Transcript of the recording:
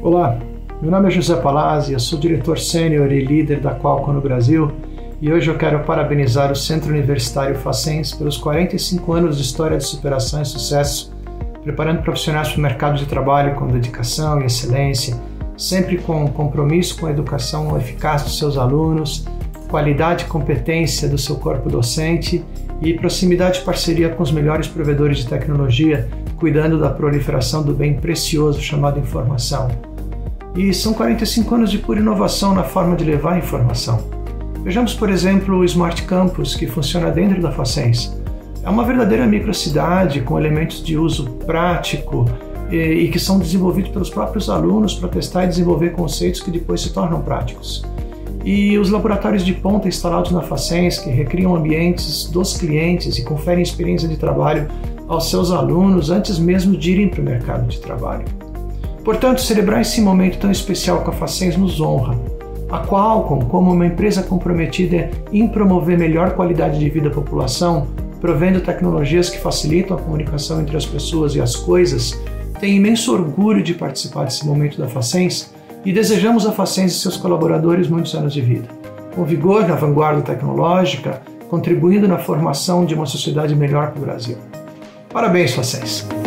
Olá, meu nome é José Palazzi, eu sou diretor sênior e líder da Qualcomm no Brasil e hoje eu quero parabenizar o Centro Universitário Facens pelos 45 anos de história de superação e sucesso, preparando profissionais para o mercado de trabalho com dedicação e excelência, sempre com compromisso com a educação eficaz dos seus alunos, qualidade e competência do seu corpo docente e proximidade e parceria com os melhores provedores de tecnologia, cuidando da proliferação do bem precioso chamado informação. E são 45 anos de pura inovação na forma de levar a informação. Vejamos, por exemplo, o Smart Campus, que funciona dentro da Facens. É uma verdadeira microcidade com elementos de uso prático e que são desenvolvidos pelos próprios alunos para testar e desenvolver conceitos que depois se tornam práticos. E os laboratórios de ponta instalados na Facens, que recriam ambientes dos clientes e conferem experiência de trabalho aos seus alunos antes mesmo de irem para o mercado de trabalho. Portanto, celebrar esse momento tão especial com a Facens nos honra. A Qualcomm, como uma empresa comprometida em promover melhor qualidade de vida à população, provendo tecnologias que facilitam a comunicação entre as pessoas e as coisas, tem imenso orgulho de participar desse momento da Facens e desejamos a Facens e seus colaboradores muitos anos de vida, com vigor na vanguarda tecnológica, contribuindo na formação de uma sociedade melhor para o Brasil. Parabéns, Facens!